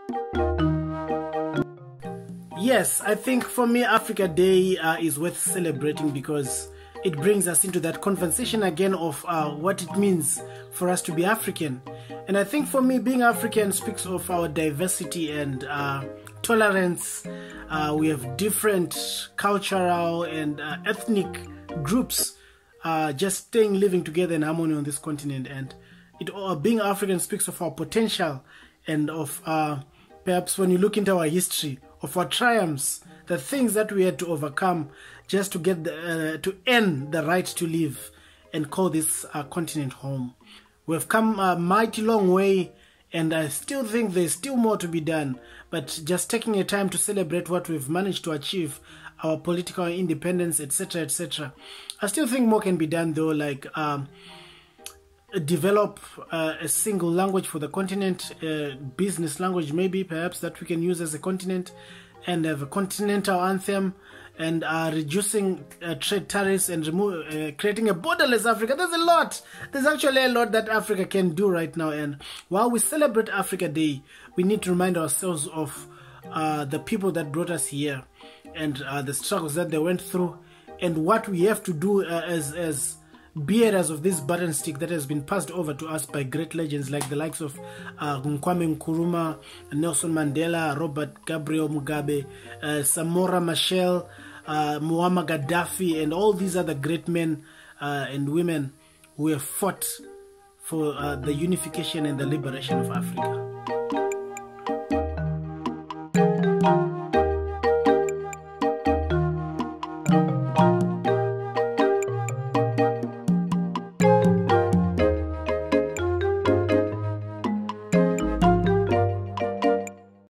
Yes, I think for me, Africa Day is worth celebrating because it brings us into that conversation again of what it means for us to be African. And I think for me, being African speaks of our diversity and tolerance. We have different cultural and ethnic groups just living together in harmony on this continent. And being African speaks of our potential and of perhaps when you look into our history, of our triumphs, the things that we had to overcome just to get to earn the right to live and call this continent home. We have come a mighty long way, and I still think there's still more to be done. But just taking a time to celebrate what we've managed to achieve, our political independence, etc., etc. I still think more can be done, though, like develop a single language for the continent, business language maybe, perhaps, that we can use as a continent, and have a continental anthem, and reducing trade tariffs and creating a borderless Africa. There's actually a lot that Africa can do right now. And while we celebrate Africa Day, we need to remind ourselves of the people that brought us here, and the struggles that they went through, and what we have to do as bearers of this baton stick that has been passed over to us by great legends like the likes of Kwame Nkrumah, Nelson Mandela, Robert Gabriel Mugabe, Samora Machel, Muammar Gaddafi, and all these other great men and women who have fought for the unification and the liberation of Africa.